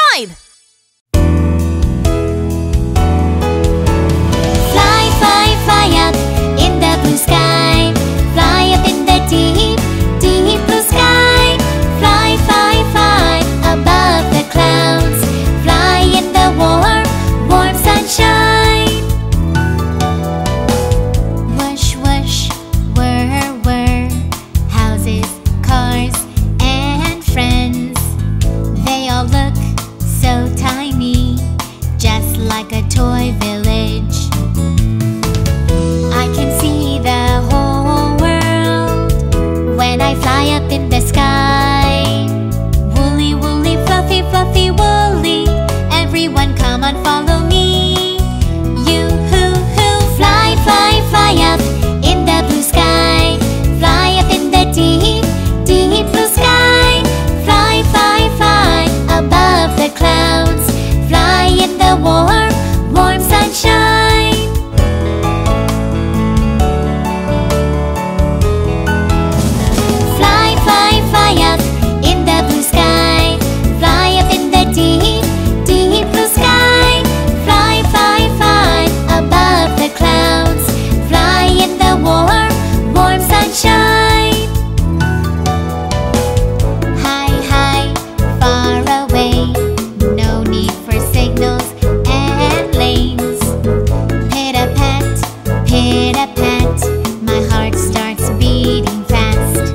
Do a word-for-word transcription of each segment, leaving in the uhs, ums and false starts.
ride! Fly, fly, fly up in the blue sky. Fly up in the deep, deep blue sky. Fly, fly, fly above the clouds. Fly in the warm, warm sunshine. Whoosh, whoosh, whir, whir. Houses, cars, and friends. They all look so tiny, just like a toy village. I can see the whole world when I fly up in the sky. Woolly, woolly, fluffy, fluffy, woolly. Everyone come on, follow me. You-hoo-hoo, fly, fly, fly up in the blue sky. Fly up in the deep, deep blue sky. Fly, fly, fly above the clouds. Fly in the warm, warm sunshine. Fly, fly, fly up in the blue sky. Fly up in the deep, deep blue sky. Fly, fly, fly above the clouds. Fly in the warm, warm sunshine. High, high, far away. No need for signals and lanes. Pit-a-pat, pit-a-pat. My heart starts beating fast.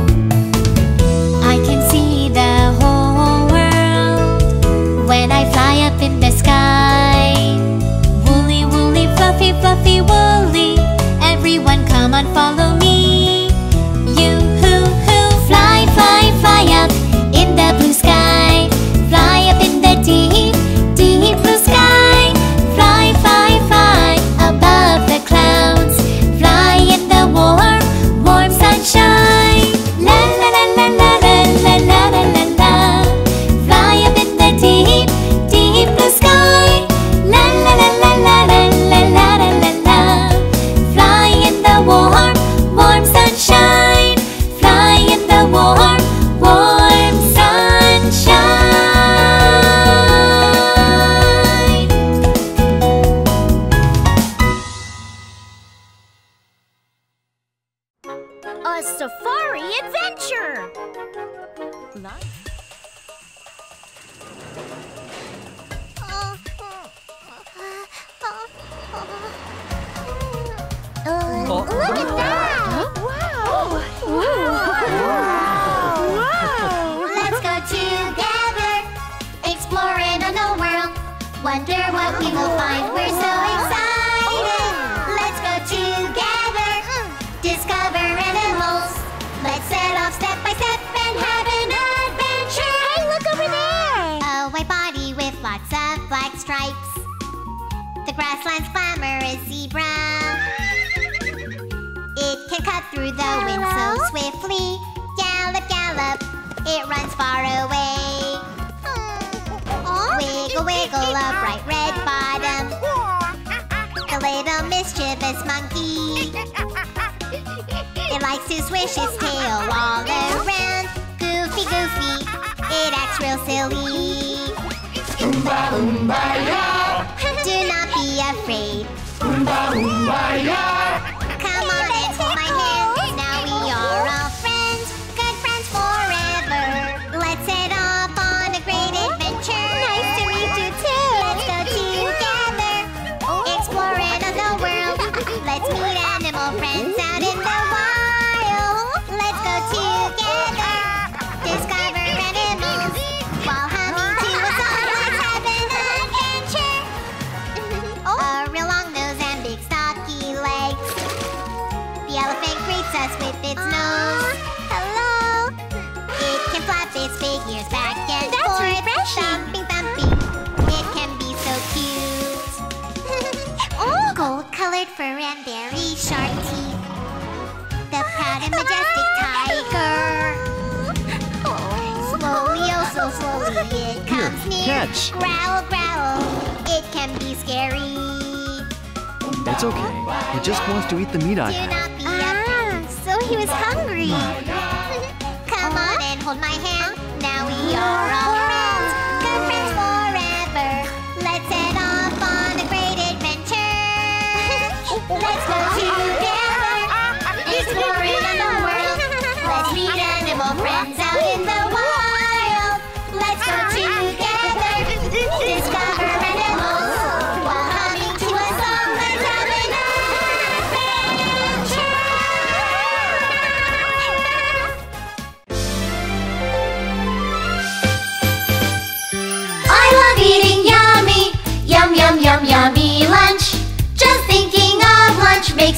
I can see the whole world when I fly up in the sky. Woolly, woolly, fluffy, fluffy, woolly. Everyone come on, follow me. You-hoo-hoo, fly, fly, fly up in the blue sky. Fly up in the deep, deep blue sky. Fly, fly, fly above the clouds. Fly in the warm, warm sunshine. La la la la la la la la la la. Fly up in the deep, deep blue sky. La la la la la la la la la la. Fly in the warm, warm sunshine. Fly in the warm, warm sunshine. A safari adventure! Look at that! Wow! Let's go together, exploring a new world. Wonder what we will find. We're so excited. Let's go together, discover animals. Let's set off step by step and have an adventure. Hey, look over there! A white body with lots of black stripes. The grassland's glamorous zebra. It can cut through the wind so swiftly. Gallop, gallop, it runs far away. Wiggle, wiggle, a bright red bottom. A little mischievous monkey. It likes to swish its tail all around. Goofy, goofy, it acts real silly. Oomba, oomba, ya. Do not be afraid. Oomba, oomba, ya. Come on and hold my hand. Now we are all friends, good friends forever. Let's set off on a great adventure. Nice to meet you too. Let's go together, exploring the world. Let's meet animal friends out in the wild. Let's go together, discover animals while humming to a song. Let's have an adventure. A real long nose and big stocky legs. The elephant greets us with its nose. Hello. It can flap its big ears back and That's forth. refreshing. Thumping, thumping. It can be so cute. Oh, gold-colored fur and very sharp teeth. The proud and majestic tiger. Slowly, oh so slowly, it Here, comes near. catch. Growl, growl. It can be scary. It's okay. He just wants to eat the meat I Do have. not be afraid. So he was hungry. Come on and hold my hand. Now we are all friends, good friends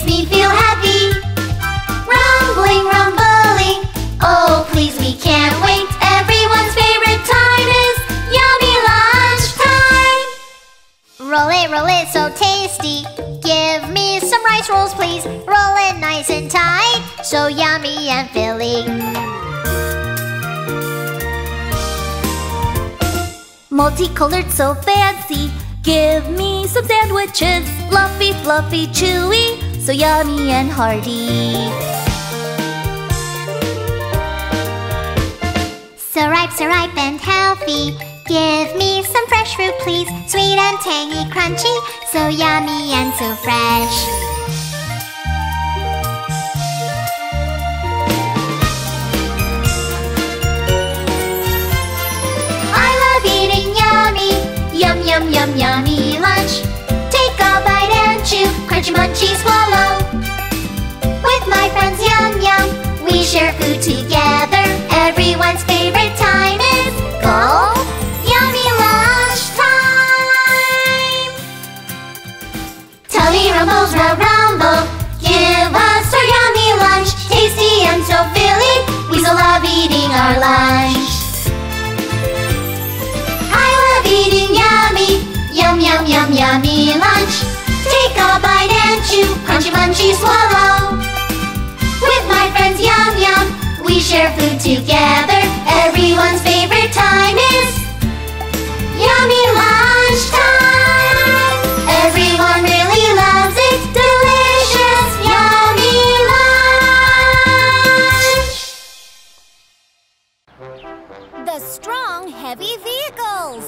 me feel happy. Rumbling, rumbling, oh please we can't wait. Everyone's favorite time is yummy lunchtime. Roll it, roll it, so tasty. Give me some rice rolls, please. Roll it nice and tight, so yummy and filling. Multicolored, so fancy. Give me some sandwiches. Fluffy, fluffy, chewy, so yummy and hearty. So ripe, so ripe and healthy. Give me some fresh fruit, please. Sweet and tangy, crunchy, so yummy and so fresh. I love eating yummy, yum, yum, yum, yummy lunch. Take a bite and chew, crunchy, munchy, swallow. With my friends, yum, yum, we share food together. Everyone's favorite time is go yummy lunchtime. Tummy rumbles, row rumble, give us our yummy lunch. Tasty and so filling, we so love eating our lunch. I love eating yummy, yum, yum, yum, yummy lunch. Take a bite and chew, crunchy, munchy, swallow. With my friends, yum, yum, we share food together. Everyone's favorite time is yummy lunchtime. Everyone really loves it. Delicious, yummy lunch. The strong, heavy vehicles.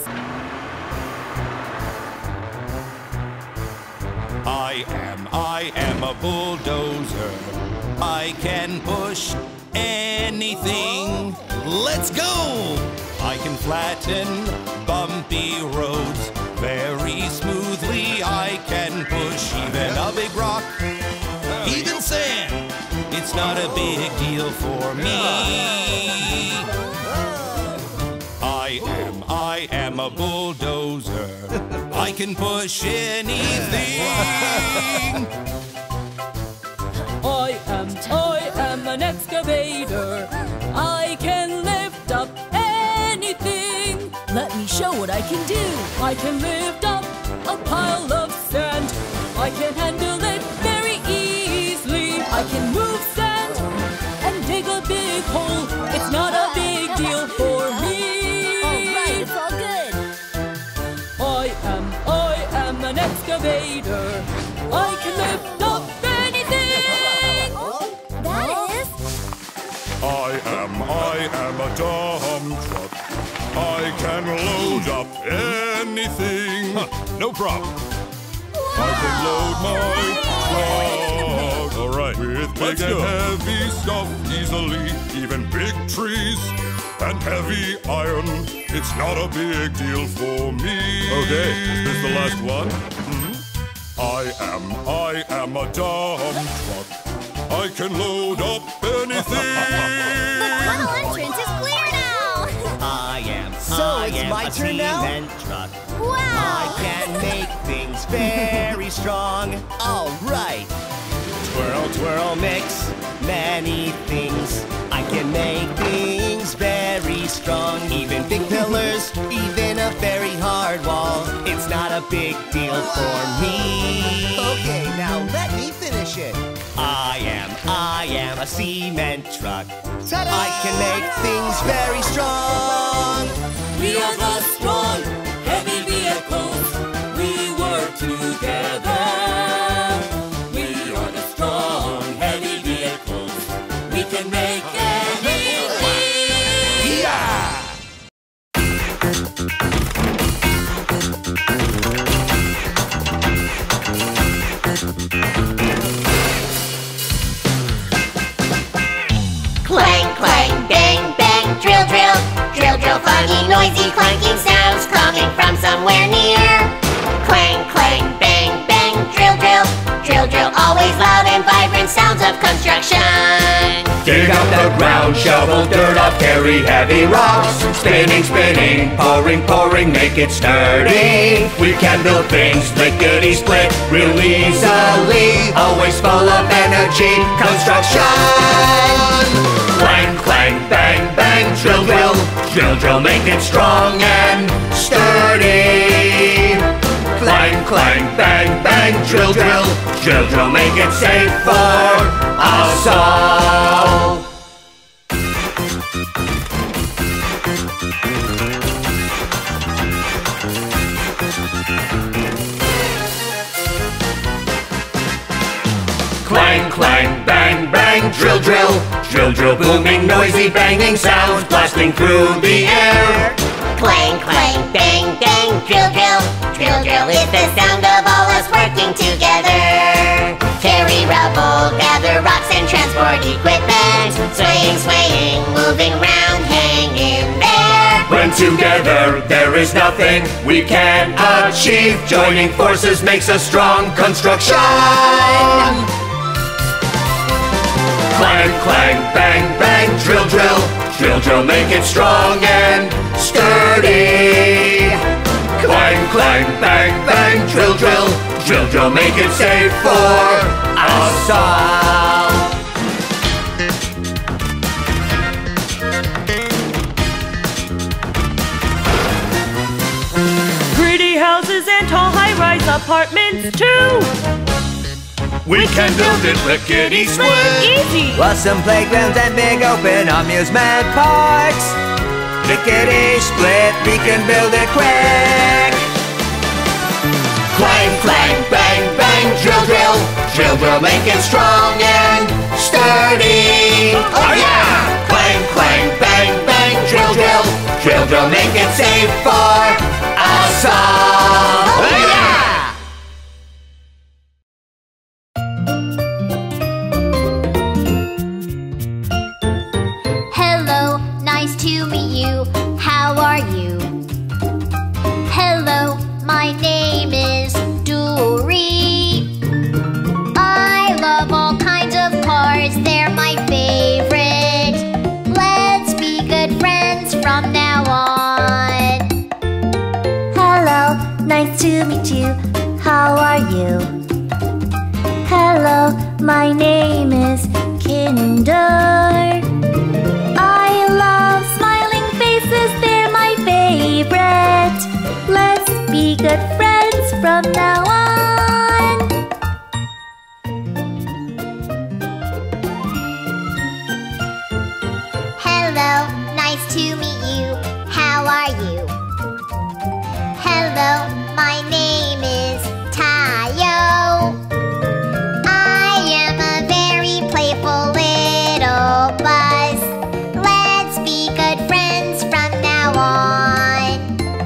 I am, I am a bulldozer. I can push anything. Let's go! I can flatten bumpy roads very smoothly. I can push even a big rock, even sand. It's not a big deal for me. I am, I am a bulldozer. I can push anything. I am, I am an excavator. I can lift up anything. Let me show what I can do. I can lift up a pile of sand. I can handle it very easily. I can move sand and dig a big hole. It's not a big deal for me. All right, it's all good. I am, I am an excavator. I can lift up anything. That is... I am, I am a dump truck. I can load up anything. Huh, no problem. I can load my truck. All right, with big and heavy stuff easily, even big trees and heavy iron. It's not a big deal for me. Okay, is this the last one? Hmm? I am, I am a dump truck. I can load up anything. The tunnel entrance is clear now. I am, So I it's am my a turn now? cement truck. Wow. I can make things very strong. All right. Twirl, twirl, mix many things. I can make things very strong. Even big pillars, even a very hard wall. It's not a big deal for me. Okay, now let me finish it. I am, I am a cement truck. Ta-da! I can make things very strong. We are the strong, heavy vehicles. We work together. We are the strong, heavy vehicles. We can make anything. Yeah! Clang, clang, bang, bang, drill, drill. Drill, drill, funny, noisy, clanking sounds coming from somewhere near. Clang, clang, bang, bang, drill, drill. Drill, drill, always loud and vibrant sounds of construction. Dig up the ground, shovel dirt up, carry heavy rocks. Spinning, spinning, pouring, pouring, make it sturdy. We can build things lickety-split real easily. Always full of energy, construction. Clang, clang, bang, bang, drill, drill, drill, drill, make it strong and sturdy. Clang, clang, bang, bang, drill, drill, drill, drill, make it safe for us all. Clang, clang, bang, bang, drill, drill, drill, drill, booming, noisy, banging sounds blasting through the air. Clang, clang, bang, bang, drill, drill, drill, drill is the sound of all us working together. Carry rubble, gather rocks and transport equipment. Swaying, swaying, moving round, hang in there. When together there is nothing we can't achieve. Joining forces makes a strong construction. Clang, clang, bang, bang, drill, drill, drill, drill, make it strong and sturdy. Clang, clang, bang, bang, drill, drill, drill, drill, make it safe for us all. Pretty houses and tall high-rise apartments too. We can build it lickety-split. Easy. Awesome playgrounds and big open amusement parks. Lickety-split, we can build it quick. Clang, clang, bang, bang, drill, drill, drill, drill, make it strong and sturdy. Oh yeah! Clang, clang, bang, bang, drill, drill, drill, drill, make it safe for us all. Oh yeah! Hello, nice to meet you. How are you? Hello, my name is Dory. I love all kinds of cars, they're my favorite. Let's be good friends from now on. Hello, nice to meet you. How are you? Hello, my name is Kinder. I love smiling faces, they're my favorite. Let's be good friends from now on. Hello, nice to meet you. How are you? Hello, my name is Tayo. I am a very playful little buzz. Let's be good friends from now on.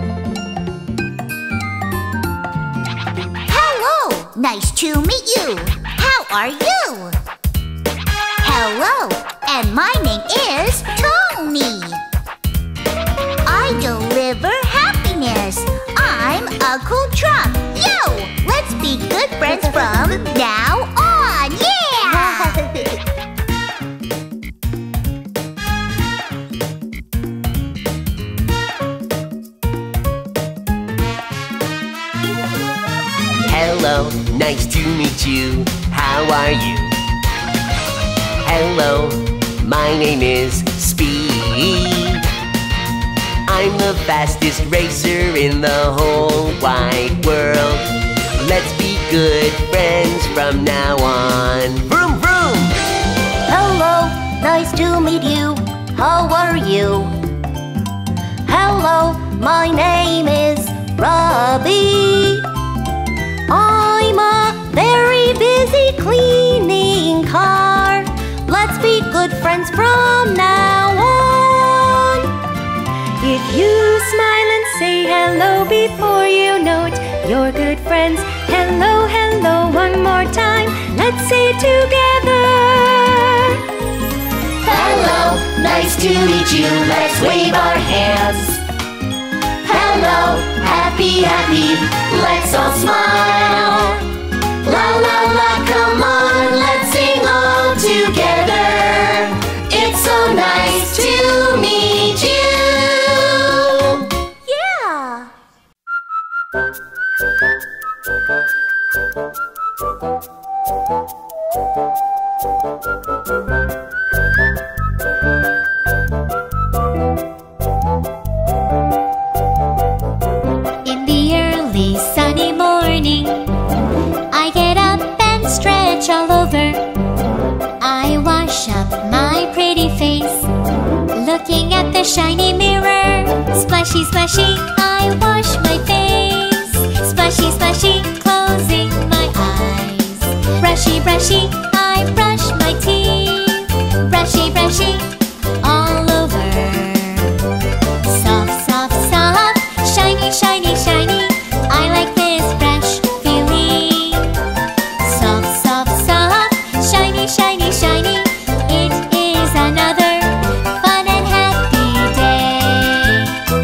Hello, nice to meet you. How are you? Hello, and my name is Tony. I deliver happiness. I'm a cool truck. Yo, let's be good friends from now on. Yeah! Hello, nice to meet you. How are you? Hello, my name is Speed. I'm the fastest racer in the whole wide world. Let's be good friends from now on. Vroom, vroom! Hello, nice to meet you. How are you? Hello, my name is Robbie. I'm a very busy cleaning car. Let's be good friends from now on. If you smile and say hello before you know it, you're good friends. Hello, hello, one more time. Let's say it together. Hello, nice to meet you. Let's wave our hands. Hello, happy, happy. Let's all smile. La la la, come on, let's sing all together. to meet you. Yeah! In the early sunny morning, I get up and stretch all over. I wash up my pretty face, looking at the shiny mirror. Splashy, splashy, I wash my face. Splashy, splashy, closing my eyes. Brushy, brushy, I brush my teeth. Brushy, brushy, all over. Soft, soft, soft, shiny, shiny, shiny. I like this fresh feeling. Soft, soft, soft, shiny, shiny, shiny. It is another fun and happy day.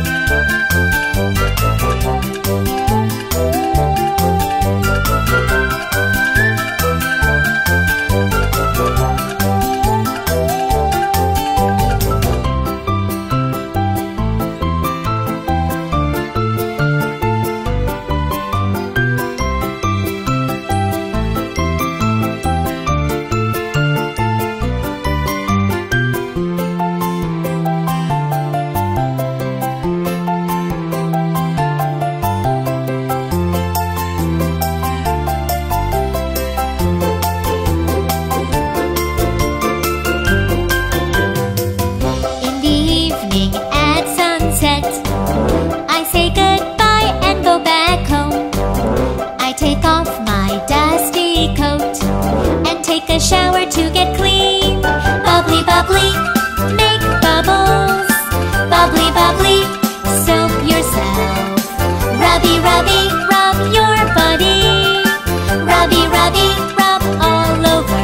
In the evening at sunset, I say goodbye and go back home. I take off my dusty coat and take a shower to get clean. Bubbly, bubbly, make bubbles. Bubbly, bubbly, soap yourself. Rubby, rubby, rub your body. Rubby, rubby, rub all over.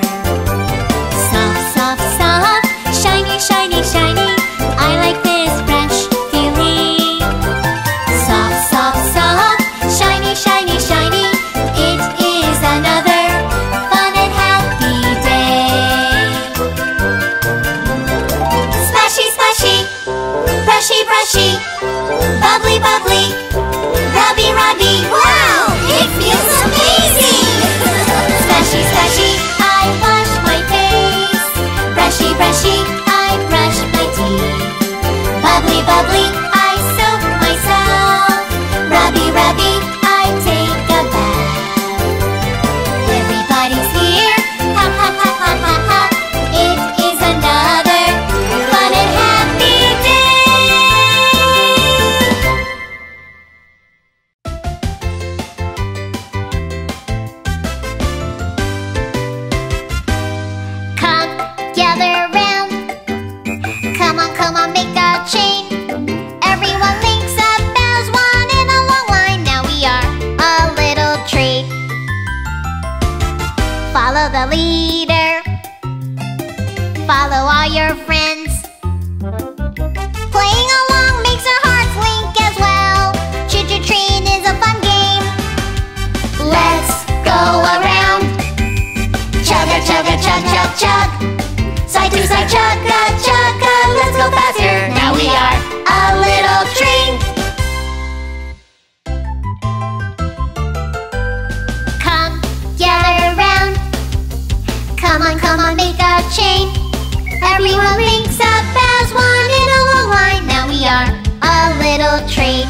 Soft, soft, soft, shiny, shiny, shiny. I like this fresh feeling. Soft, soft, soft, shiny, shiny, shiny. It is another fun and happy day. Splashy, splashy, brushy, brushy, bubbly, bubbly, rubby, rubby. Wow, it feels amazing. Splashy, splashy, I wash my face. Brushy, brushy, I brush my teeth. Bubbly, bubbly, I soap myself. Rubby, rubby, I take a bath. Everybody's here, ha ha ha ha ha ha. It is another fun and happy day. Come, gather round. Come on, come on, make a chain. Everyone links up as one in a long line. Now we are a little tree. Follow the leader. Follow all your friends. Playing along makes our hearts link as well. Choo-choo train is a fun game. Let's go around. Chugga, chugga, chug, chug, chug. Side to side, chugga, chugga. Let's go faster. Now we are a little train. Come, gather round. Come on, come on, make a chain. Everyone links up as one in a long line. Now we are a little train.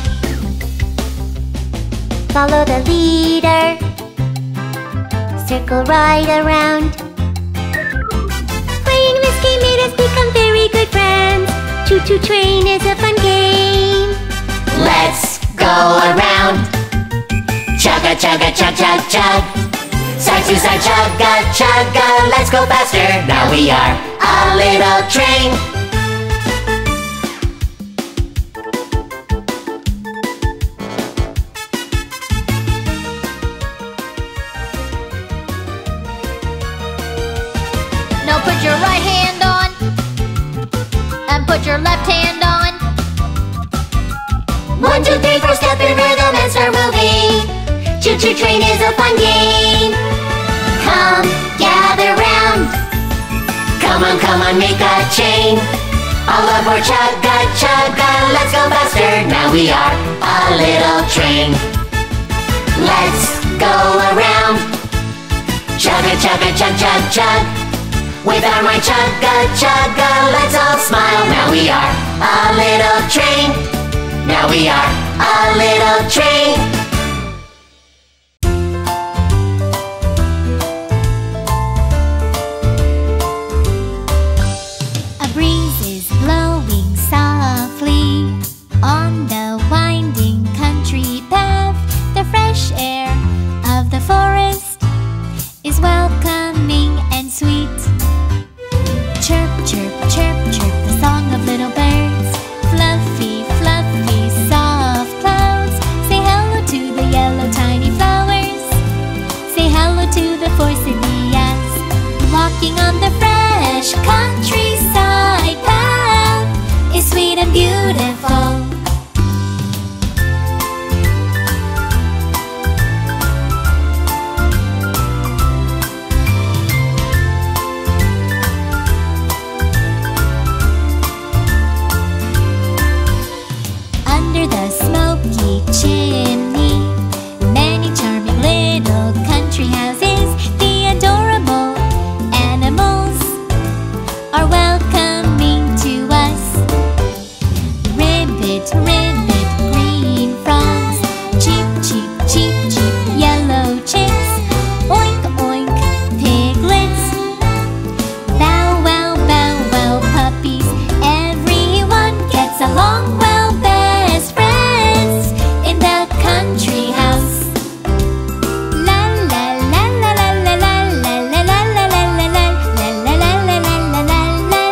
Follow the leader. Circle right around. Playing this game made us become very good friends. Choo-choo train is a fun game. Let's go around. Chugga, chugga, chug, chug, chug. Side to side, chugga, chugga. Let's go faster. Now we are a little train. Now put your right hand on and put your left hand on. One, two, three, four, step in rhythm and start moving. Choo-choo train is a fun game. Come, gather round. Come on, come on, make a chain. All aboard, chugga, chugga, let's go faster. Now we are a little train. Let's go around. Chugga, chugga, chug, chug, chug. With our mind, chugga, chugga, let's all smile. Now we are a little train. Now we are a little train. On the winding country path, the fresh air of the forest is welcoming and sweet. Chirp, chirp, chirp, chirp, the song of little birds. Fluffy, fluffy, soft clouds. Say hello to the yellow tiny flowers. Say hello to the forsythias. Walking on the fresh countryside path is sweet and beautiful. Under the smoky chimney, many charming little country houses. The adorable animals are welcoming to us. Ribbit, ribbit, green frogs. Cheep, cheep, cheep, cheep, yellow chicks. Oink, oink, piglets. Bow, wow, bow, wow, puppies. Everyone gets along well. Best friends in the country house. La la la la la la la la la la la la la la la la la la la la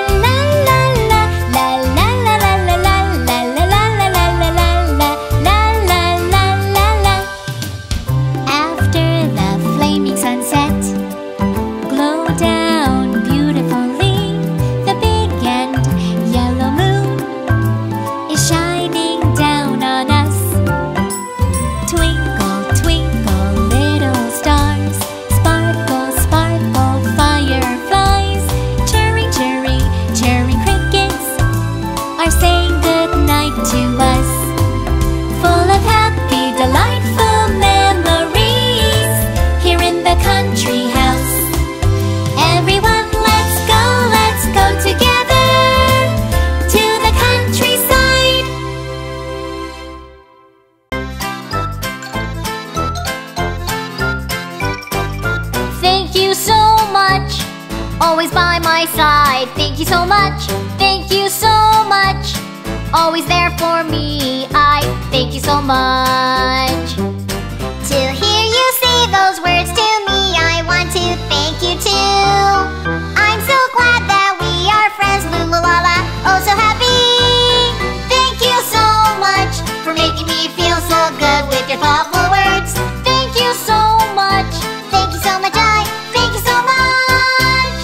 After the flaming sunset, glow down beautifully. The big and yellow moon is shining down on us. Twinkle, twinkle, little stars. Sparkle, sparkle, fireflies. Chirring, chirring, chirring crickets are saying good night to us. Full of happy, delightful memories here in the country house. Everyone, let's go, let's go together to the countryside. Thank you so much, always by my side. Thank you so much, thank you so much, always there for me. I thank you so much. To hear you say those words to me, I want to thank you too. I'm so glad that we are friends, Lula-la-la, oh so happy. Thank you so much for making me feel so good with your thoughtful words. Thank you so much, thank you so much, I thank you so much.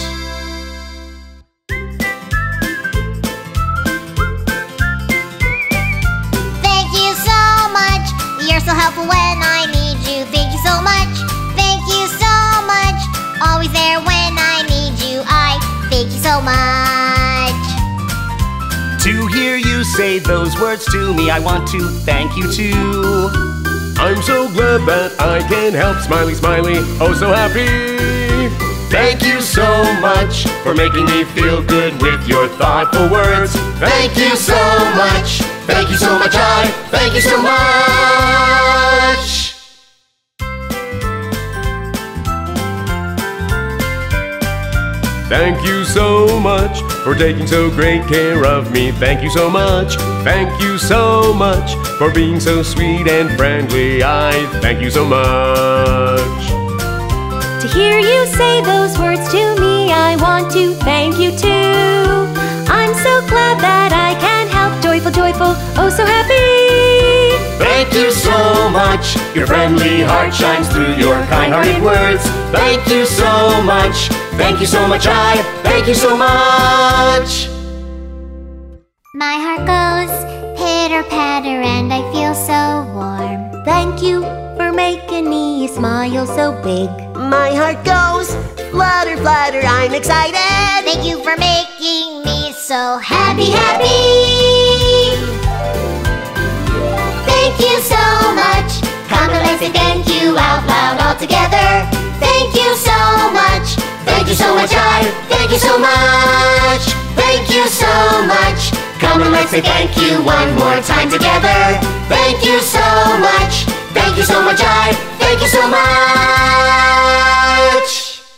Thank you so much, you're so helpful when I need you. Thank you so much, thank you so much, always there when I need you. I thank you so much. To hear you say those words to me, I want to thank you too. I'm so glad that I can help Smiley, Smiley, oh so happy. Thank you so much for making me feel good with your thoughtful words. Thank you so much, thank you so much, I thank you so much. Thank you so much for taking so great care of me. Thank you so much, thank you so much for being so sweet and friendly. I thank you so much. To hear you say those words to me, I want to thank you too. I'm so glad that I can help. Joyful, joyful, oh so happy. Thank you so much, your friendly heart shines through your kind-hearted words. Thank you so much, thank you so much, I thank you so much. My heart goes pitter-patter and I feel so warm. Thank you for making me smile so big. My heart goes flutter, flutter, I'm excited. Thank you for making me so happy, happy. Thank you so much. Come and let's say thank you out loud all together. Thank you so much. Thank you so much, I. Thank you so much. Thank you so much. Come and let's say thank you one more time together. Thank you so much. Thank you so much, I. Thank you so much.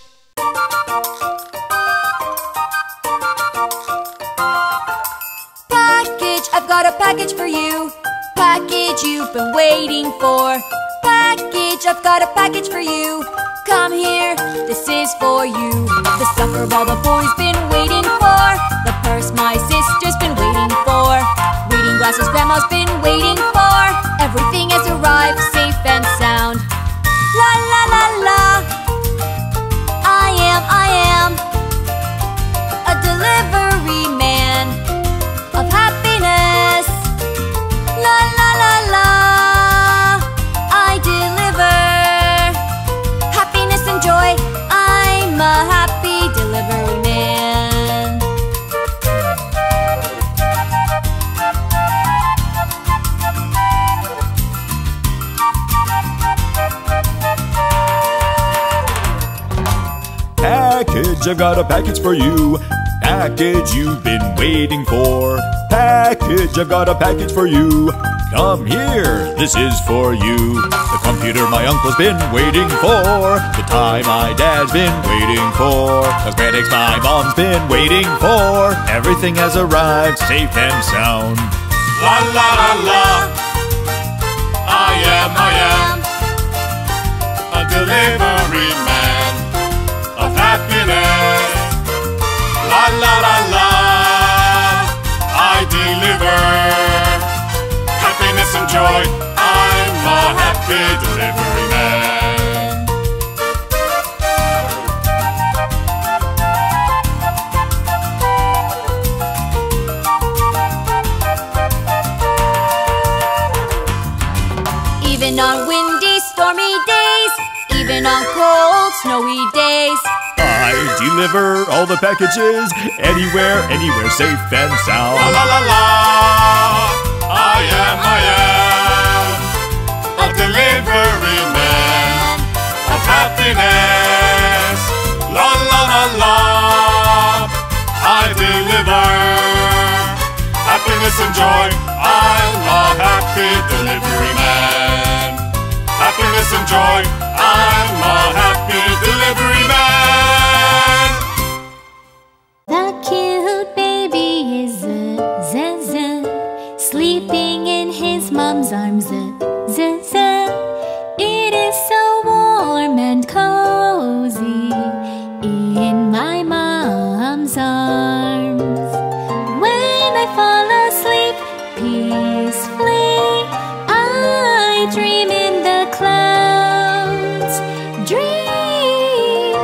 Package, I've got a package for you. Package you've been waiting for. Package, I've got a package for you. Come here, this is for you. The soccer ball the boy's been waiting for. The purse my sister's been waiting for. Reading glasses grandma's been waiting for. Everything has arrived safe and sound. La la la la. I am, I am a delivery man of happiness. La la la la. I deliver happiness and joy. I'm a happy delivery man. Package, I've got a package for you. Package you've been waiting for. Package, I've got a package for you. Come here, this is for you. The computer my uncle's been waiting for. The tie my dad's been waiting for. Cosmetics my mom's been waiting for. Everything has arrived safe and sound. La la la la. I am, I am a delivery man of happiness. La la la la. I deliver happiness and joy. I'm a happy delivery man. Even on windy, stormy days, even on cold, snowy days, I deliver all the packages anywhere, anywhere, safe and sound. La la la la. I am, I am a delivery man of happiness. La la la la. I deliver happiness and joy. I'm a happy delivery man. Happiness and joy. I'm a happy delivery man. The cute baby is a Zaza, sleeping in his mom's arms. A Zaza, it is so warm and cozy in my mom's arms. When I fall asleep peacefully, I dream in the clouds. Dream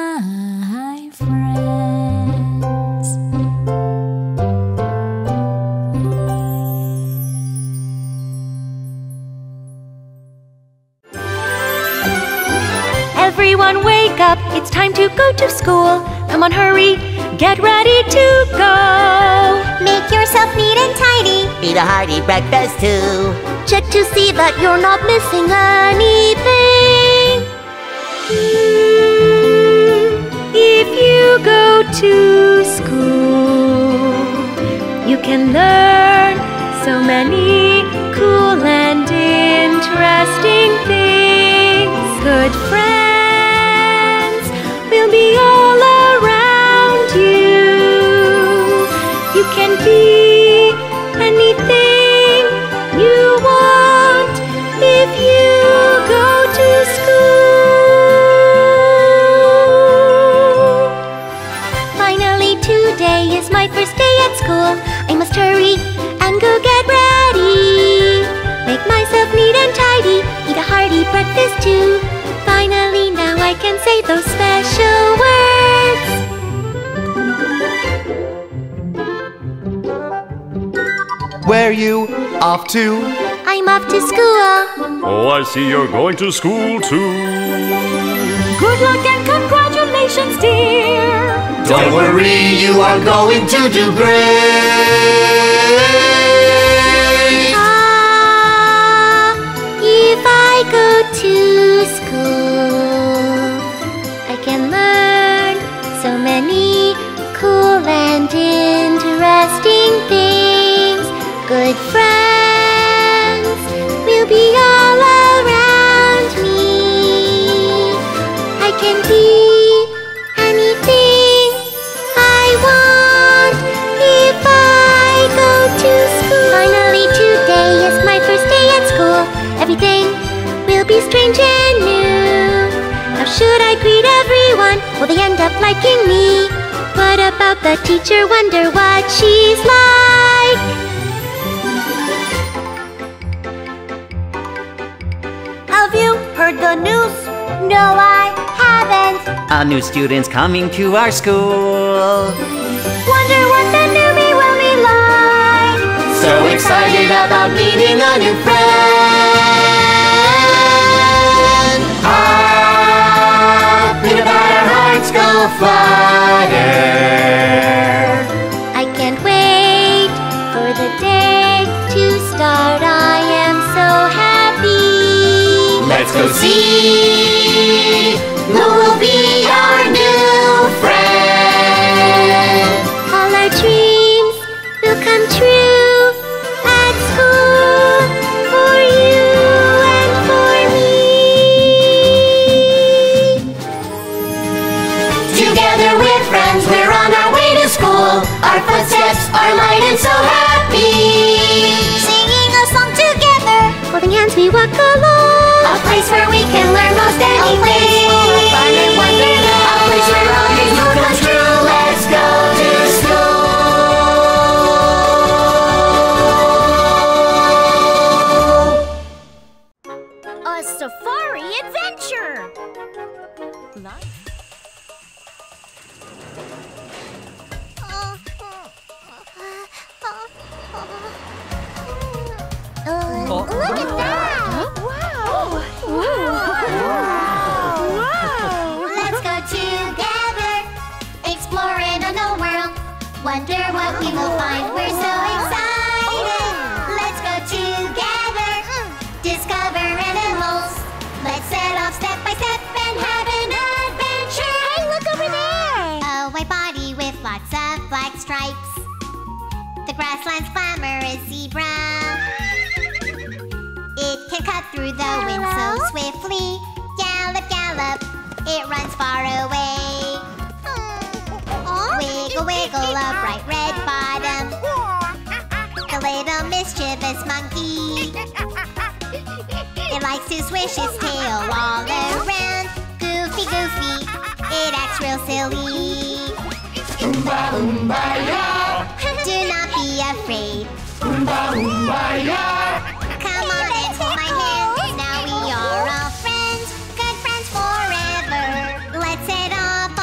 my friends. Everyone wake up, it's time to go to school. Come on, hurry, get ready to go. Make yourself neat and tidy. Eat a hearty breakfast too. Check to see that you're not missing anything. If you go to school, you can learn so many cool and interesting things. Good friends will be all around you. You can be anything you want if you go to school. Finally, today is my first day at school. I must hurry and go get ready. Make myself neat and tidy, eat a hearty breakfast too. Finally, now I can say those special words. Where you off to? I'm off to school. Oh, I see you're going to school too. Good luck and congratulations, dear. Don't worry, you are going to do great. Ah, if I go to school, I can learn so many cool and interesting things. Good friends will be all around me. I can be anything I want if I go to school. Finally, today is my first day at school. Everything will be strange and new. How should I greet everyone? Will they end up liking me? What about the teacher? Wonder what she's like. Have you heard the news? No, I haven't. A new student's coming to our school. Wonder what the newbie will be like. So excited about meeting a new friend. Ah, peanut butter hearts go flutter. I can't wait for the day to start. I am so happy. Let's go see who will be our new friend. All our dreams will come true at school for you and for me. Together with friends, we're on our way to school. Our footsteps are light and so happy. Singing a song together. Holding hands, we walk along. A place where we can learn most anything. A place full of fun and wonderment. A place where all dreams will come true. Let's go to school. A safari adventure. Nice. Look at that! Wow. Let's go together, exploring a new world. Wonder what we will find. We're so excited. Let's go together, discover animals. Let's set off step by step and have an adventure. Hey, look over there. A white body with lots of black stripes. The grassland's glamorous zebra. It can cut through the wind so swiftly. Gallop, gallop, it runs far away. Wiggle, wiggle, a bright red bottom. The little mischievous monkey. It likes to swish its tail all around. Goofy, goofy, it acts real silly. Oomba, oomba, yeah. Do not be afraid. Oomba, oomba, yeah. Come on and hold my hand. Now we are all friends, good friends forever. Let's set off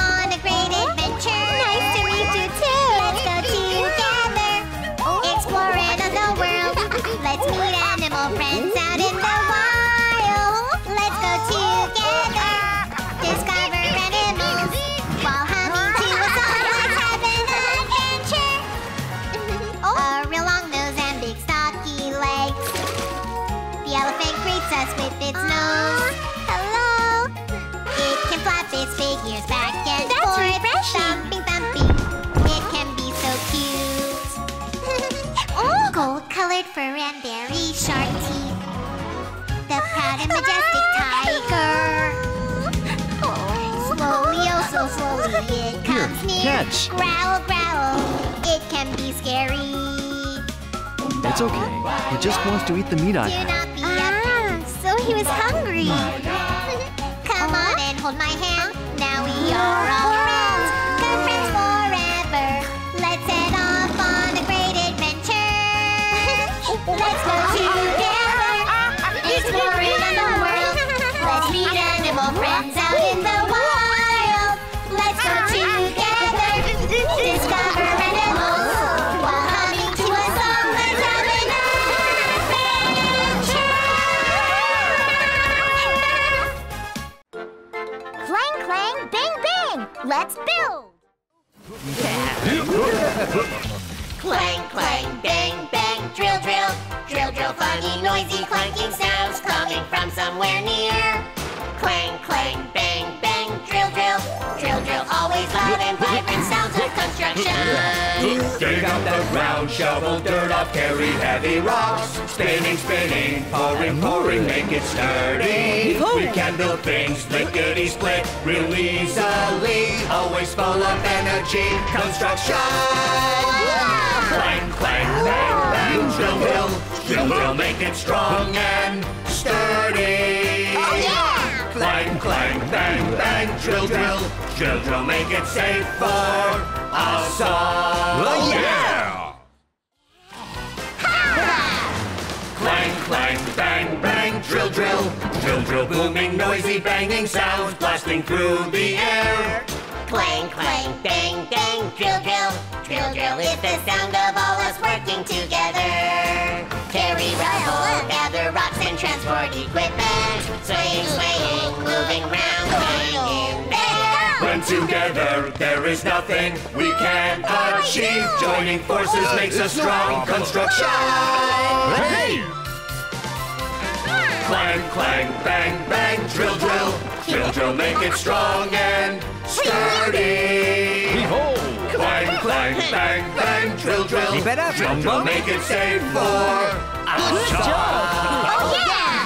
catch. Growl, growl. It can be scary. It's okay. He just wants to eat the meat I Do have. not be afraid. So he was hungry. Come on and hold my hand. Now we are all friends. Good friends forever. Let's head off on a great adventure. Let's go together. Exploring the world. Let's meet animal friends out in the wild. Let's go together. Discover animals while humming to a song. Let's have an adventure. Clang, clang, bang, bang. Let's build. Clang, clang, bang, bang, drill, drill. Drill, drill, funny, noisy, clanking sounds coming from somewhere near. Clang, clang, bang, bang, drill, drill. Drill, drill, always loud and vibrant sounds of construction. Dig up the ground, shovel dirt off, carry heavy rocks. Spinning, spinning, pouring, pouring, make it sturdy. We can build things lickety-split real easily. Always full of energy, construction. Clang, clang, bang, bang, drill, drill. Drill, drill, make it strong and sturdy. Oh yeah! Clang, clang, bang, bang, drill, drill. Drill, drill, make it safe for us all. Oh, yeah! Clang, clang, bang, bang, drill, drill. Drill, drill, booming, noisy, banging sounds blasting through the air. Clang, clang, bang, bang, drill, drill. Drill, drill is the sound of all us working together. Carry rubble, gather rocks and transport equipment. Swaying, swaying, moving round, hanging there. When together there is nothing we can't achieve. Joining forces makes a strong construction. Hey! Clang, clang, bang, bang, drill, drill. Drill, drill, make it strong and sturdy. Behold! Clang, clang, bang, bang, drill, drill. Keep it up, Drill, drill, Jumbo. make it safe for us all. Oh yeah!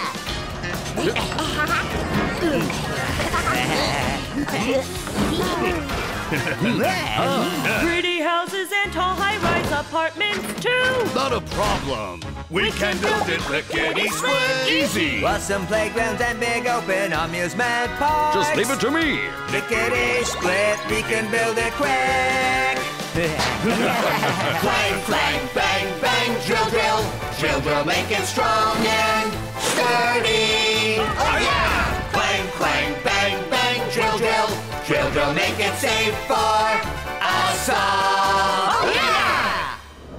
Pretty houses and tall high-rise apartments too. Not a problem. We can build it lickety-split easy. Plus some playgrounds and big open amusement parks. Just leave it to me. Lickety split, we can build it quick. Clang, clang, bang, bang, drill, drill. Drill, drill, make it strong and sturdy. Oh yeah! Clang, clang, bang, bang, drill, drill. Drill, drill, make it safe for us all. Oh yeah!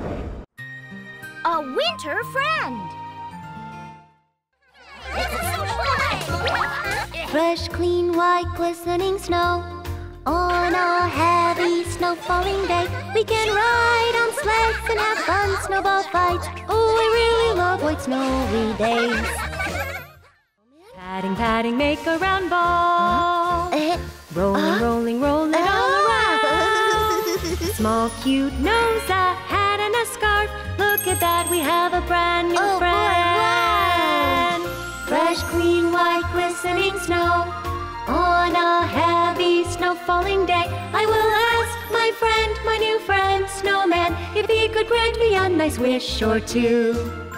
A winter friend. This is so fun! Fresh, clean, white, glistening snow. On a heavy snow falling day, we can ride on sleds and have fun snowball fights. Oh, I really love white snowy days. Patting, patting, make a round ball. Rolling, rolling, roll it all around. Small, cute nose, a hat and a scarf. Look at that, we have a brand new Oh, boy, friend. Fresh, clean, white, glistening snow. On a heavy snow falling day, I will ask my friend, my new friend, Snowman, if he could grant me a nice wish or two.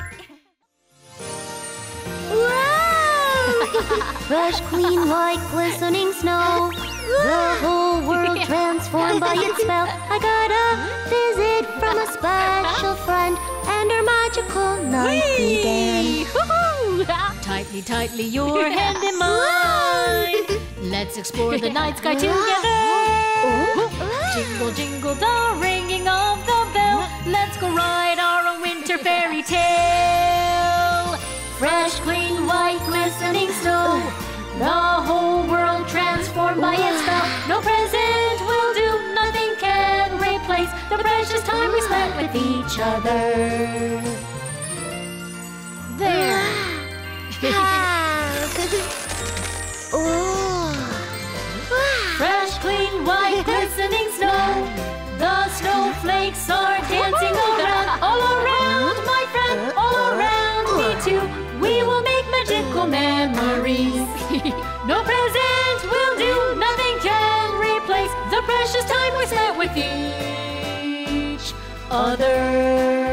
Whoa! Fresh, clean, white, glistening snow. The whole world transformed by its spell. I got a visit from a special friend, and our magical night began. Tightly, tightly, your hand in mine. Let's explore the night sky together. Jingle, jingle, the ringing of the bell. Let's go ride our own winter fairy tale. Fresh, clean, white, glistening snow. The whole world transformed by its spell. No present will do, nothing can replace the precious time we spent with each other. There. Fresh, clean, white, glistening snow. The snowflakes are dancing around, all around, my friend, all around me too. We will make magical memories. No present will do, nothing can replace the precious time we spent with each other.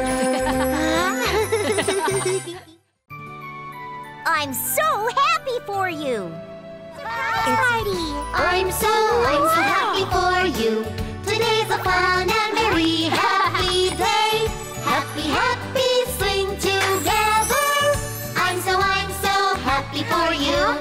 I'm so happy for you! Party! I'm so, I'm so happy for you. Today's a fun and very happy day. Happy, happy, sing together. I'm so, I'm so happy for you.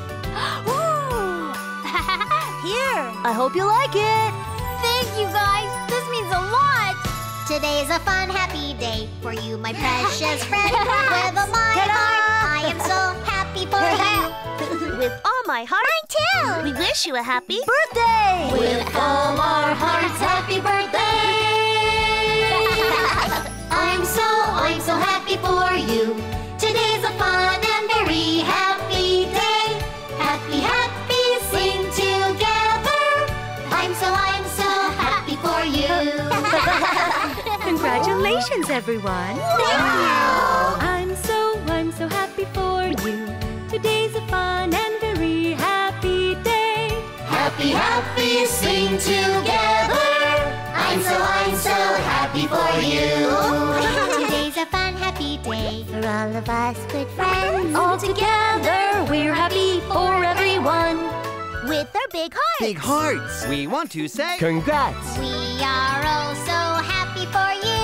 Here, I hope you like it. Thank you guys, this means a lot. Today's a fun, happy day for you, my precious friend. With all my heart, I am so happy for you. With all my heart, Mine too! we wish you a happy birthday. With all our hearts, happy birthday! I'm so, I'm so happy for you. Today's a fun and very happy day. Happy, happy, sing together. I'm so, I'm so happy for you. Congratulations, everyone. I'm so, I'm so happy for you. Today's a fun and very happy day. Happy, happy, sing together. I'm so, I'm so happy for you. Today's a fun, happy day For all of us good friends, All together, we're happy for everyone. with our big hearts. Big hearts. We want to say congrats. We are all so happy for you.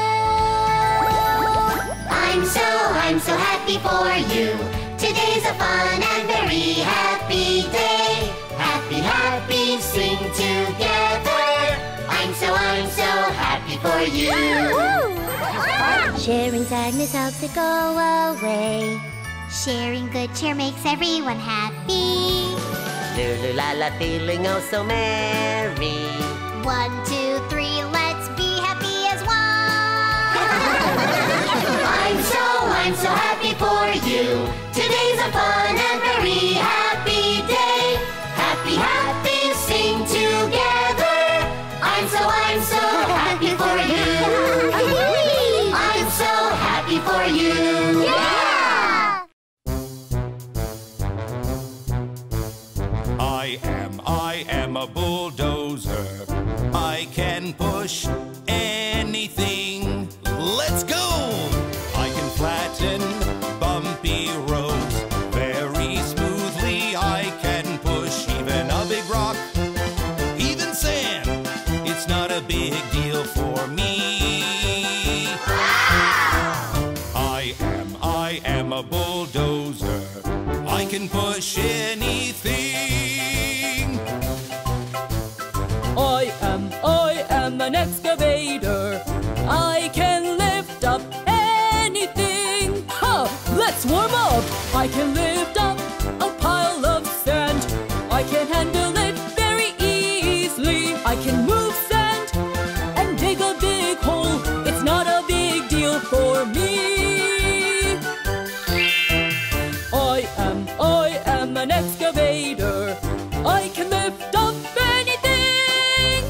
I'm so, I'm so happy for you. Today's a fun and very happy day. Happy, happy, sing together. I'm so, I'm so happy for you. Sharing sadness helps it go away. Sharing good cheer makes everyone happy. Lulu la la, feeling oh so merry. One, two, three, let's be happy as one. I'm so, I'm so happy for you. Today's a fun and very happy day. Happy, happy, sing together. I'm so, I'm so happy for you. I'm so happy for you. Yeah! I am, I am a bulldozer. I can push anything. Let's go! I can flatten bumpy roads very smoothly. I can push even a big rock, even sand. It's not a big deal for me. I am, I am a bulldozer. I can push anything. I am, I am an excavator. I can lift up anything. Ha! Let's warm up. I can lift up a pile of sand. I can handle it very easily. I can move sand and dig a big hole. It's not a big deal for me. I am, I am an excavator. I can lift up anything.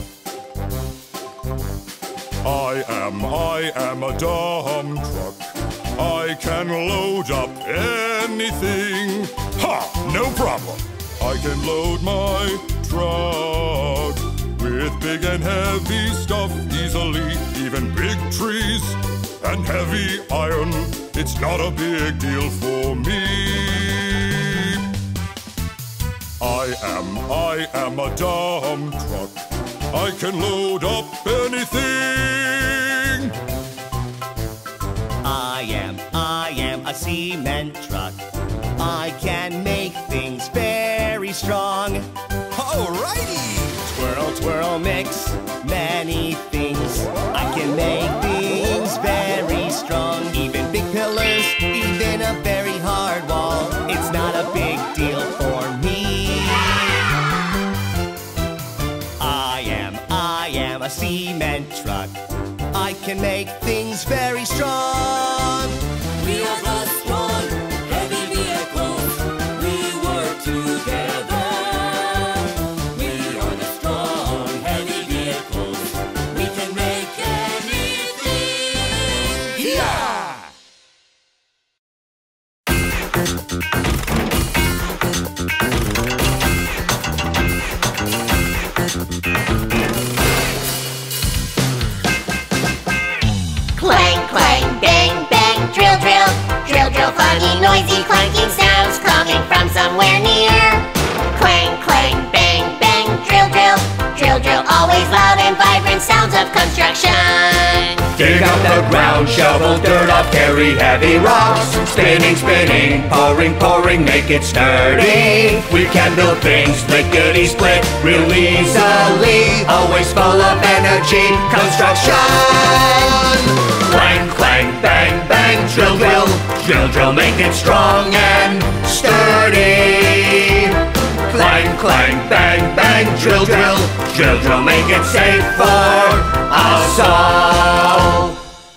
I am, I am a dump truck. I can load up anything. Ha! No problem. I can load my truck with big and heavy stuff easily. Even big trees and heavy iron. It's not a big deal for me. I am, I am a dump truck. I can load up anything. I am, I am a cement truck. I can make things very strong. Alrighty! Twirl, twirl, mix many things. I can make things very strong. Even big pillars, even a very hard wall. It's not a big deal for me. I am, I am a cement truck. I can make things very strong. We are the strong, heavy vehicles. We work together. We are the strong, heavy vehicles. We can make anything. Yeah! clang, bang, bang, drill, drill. Drill, drill, funny, noisy, clanking sounds coming from somewhere near. Clang, clang, bang, bang, drill, drill. Drill, drill, always loud and vibrant sounds of construction. Dig up the ground, shovel dirt off, carry heavy rocks. Spinning, spinning, pouring, pouring, make it sturdy. We can build things lickety split real easily. Always full of energy, construction. Clang, clang, bang, bang, drill, drill. Drill, drill, make it strong and sturdy. Clang, clang, bang, bang, drill, drill. Drill, drill, make it safe for us all.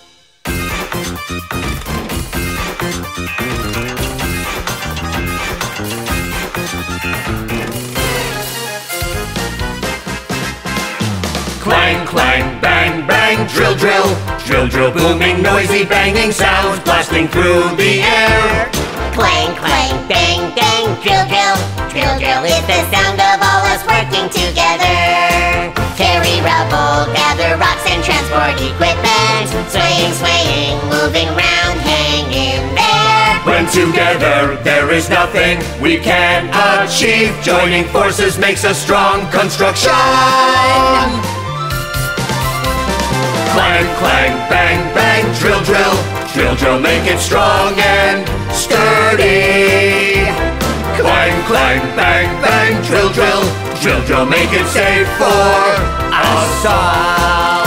Clang, clang, bang, bang, drill, drill. Drill, drill, booming, noisy, banging sounds blasting through the air. Clang, clang, bang, bang, drill, drill. Drill, drill is the sound of all us working together. Carry rubble, gather rocks and transport equipment. Swaying, swaying, moving round, hang in there. When together there is nothing we can't achieve. Joining forces makes a strong construction. Clang, clang, bang, bang, drill, drill. Drill, drill, make it strong and sturdy. Clang, clang, bang, bang, drill, drill. Drill, drill, make it safe for us all.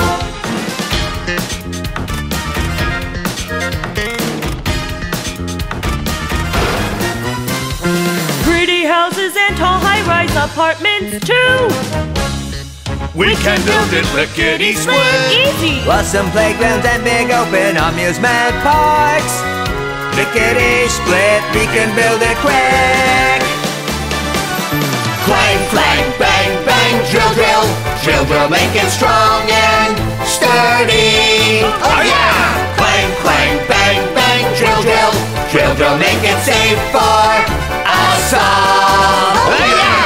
Pretty houses and tall high-rise apartments too. We can build it lickety split. Easy. Awesome playgrounds and big open amusement parks. Lickety split, we can build it quick. Clang, clang, bang, bang, drill, drill. Drill, drill, make it strong and sturdy. Oh yeah! Clang, clang, bang, bang, drill, drill. Drill, drill, make it safe for us all. Oh yeah!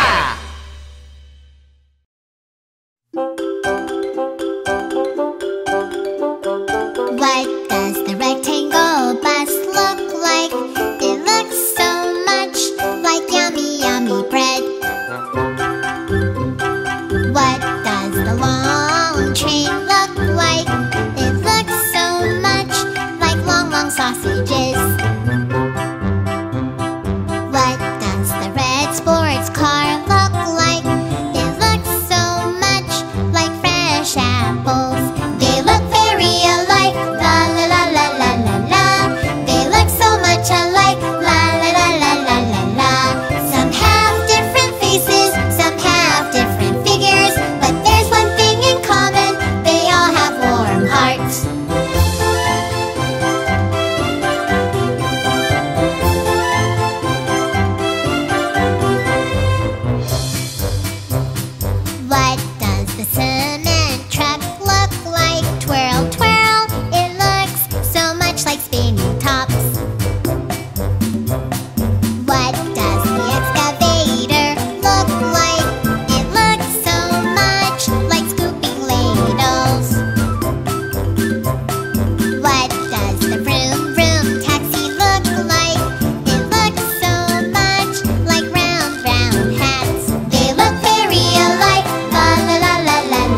What does the rectangle bus look like? It looks so much like yummy, yummy bread. What does the long train look like? It looks so much like long, long sausages. What does the red sports car look like? It looks so much like fresh apples. They look very alike, la la la la la la la. They look so much alike, la la la la la la la. Some have different faces, some have different figures, but there's one thing in common, they all have warm hearts. What does the cement truck look like? Twirl, twirl, it looks so much like spinning tops. What does the excavator look like? It looks so much like scooping ladles. What does the vroom vroom taxi look like? It looks so much like round round hats. They look very alike, la la la la la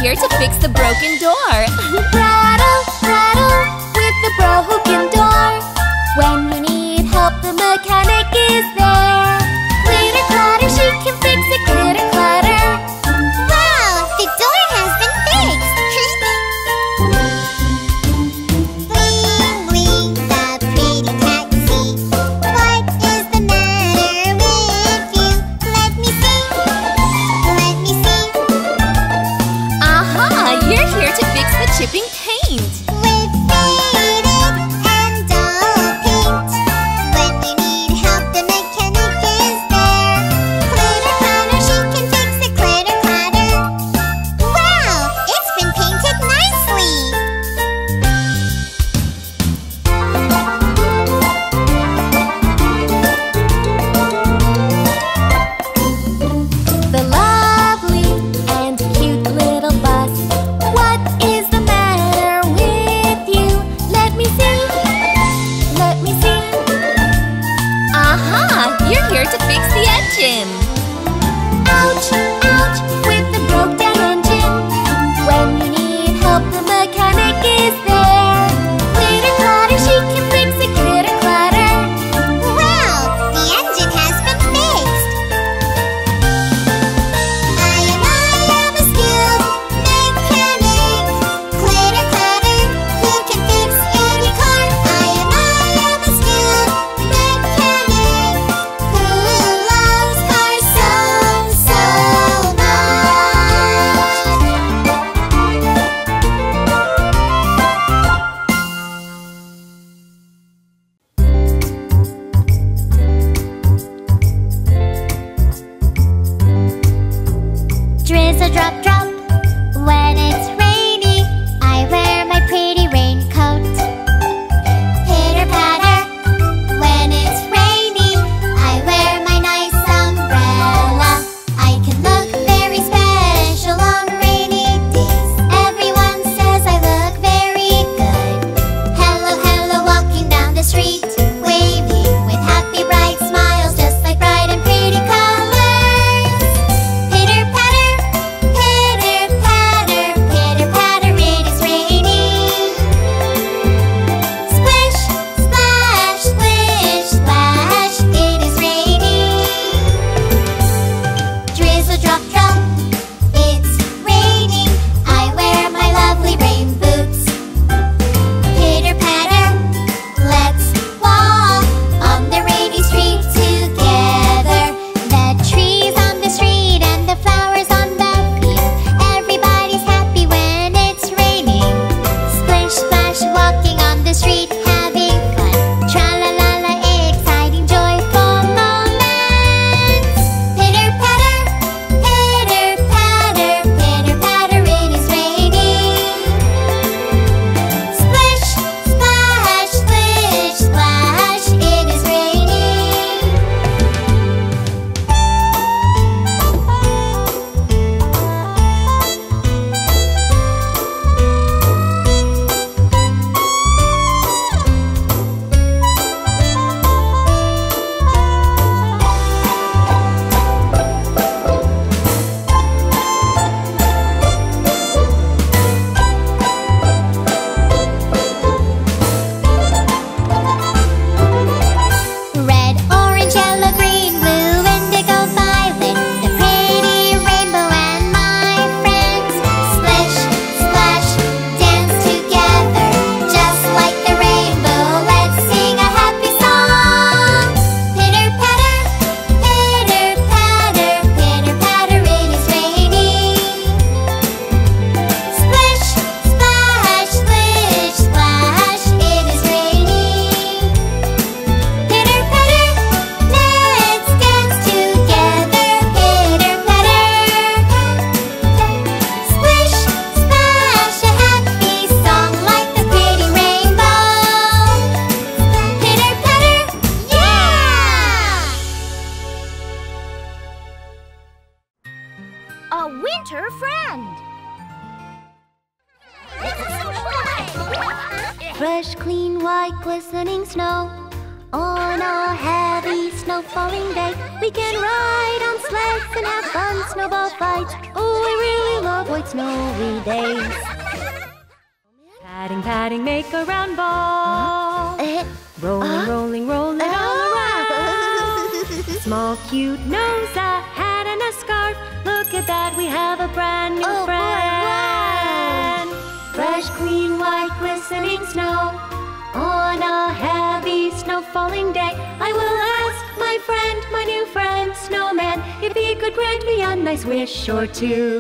here to fix the broken door. Rattle, rattle, with the broken door. When you need help, the mechanic is there. Clitter clatter, she can fix it, clitter clatter. Wow, the door has been fixed. Bling, bling, the pretty taxi. What is the matter with you? Let me see, let me see. Aha, you're here to fix the chipping paint. With faded and dull paint. When you need help, the mechanic is there. Clitter clatter, she can fix it, clitter clatter. Wow, it's been painted nicely. The lovely and cute little bus. What is the matter with you? Let me see, let me see. Aha, you're here to fix the engine. Ouch, ouch, with the broke down engine. When you need help, the mechanic is there. Clitter clatter, she can fix it, clitter clatter. Wow, the engine has been fixed. I am, I am a skilled mechanic. Clitter clatter, who can fix any car? I am, I am a skilled mechanic who loves cars so, so Drizzle drop drop. When it's rainy, I wear my pretty raincoat. Pitter patter. When it's rainy, I wear my nice umbrella. I can look very special on rainy days. Everyone says I look very good. Hello, hello, walking down the street, waving with happy bright smiles, just like bright and pretty colors. Pitter patter, pitter patter, pitter patter, it is raining. Splish, splash, splish, splash, it is raining. Drizzle drop drop, it's raining. I wear my lovely rain boots. Pitter patter, let's walk on the rainy street together. The trees on the street and the flowers on the field. Everybody's happy when it's raining. Splish splash, walking on the street, having fun. Tra la la la, exciting, joyful moments. Pitter patter, pitter patter, pitter patter, it is raining. Splish splash, splish splash, it is raining. Red, orange, yellow, green, blue, indigo, violet, the pretty rainbow and my friends. Splish, splash, dance together, just like the rainbow. Let's sing a happy song. Pitter patter, pitter patter, pitter patter, it is raining. Splish, splash, splish, splash, it is raining. Pitter patter, let's dance together. Pitter patter, splish, splash, a happy song like the pretty rainbow. Pitter patter, yeah! A winter friend. Fresh, clean, white, glistening snow. On a heavy snow-falling day, we can ride on sleds and have fun snowball fights. Oh, I really love white snowy days. Padding, padding, make a round ball. Rolling, rolling, rolling all around. Small, cute nose, a hat and a scarf. Look at that, we have a brand new Oh, boy, friend. Fresh, clean, white, glistening snow. On a heavy snow-falling day, I will ask my friend, my new friend, Snowman, if he could grant me a nice wish or two.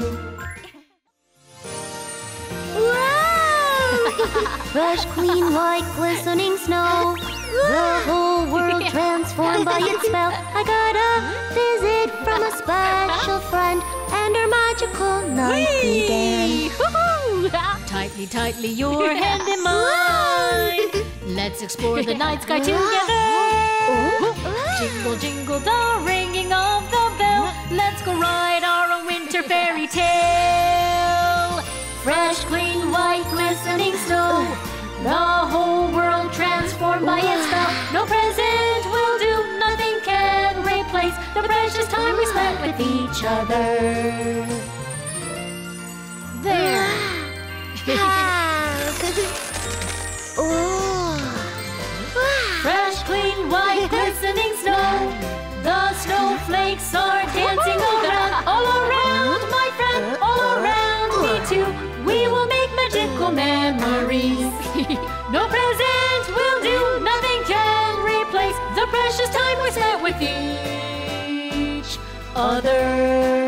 Wow! Fresh, clean, white, glistening snow. The whole world transformed by its spell. I got a visit from a special friend, and our magical night began. Tightly, tightly your hand in mine. Let's explore the night sky together. Jingle, jingle the ringing of the bell. Let's go ride our own winter fairy tale. Fresh, clean, white, glistening snow. The whole world transformed by its spell. No present will do, nothing can replace the precious time we spent with each other. There. Fresh, clean, white, glistening snow. The snowflakes are dancing around. All around, my friend, all around me too. We will make magical memories. No present will do, nothing can replace the precious time we spent with each other.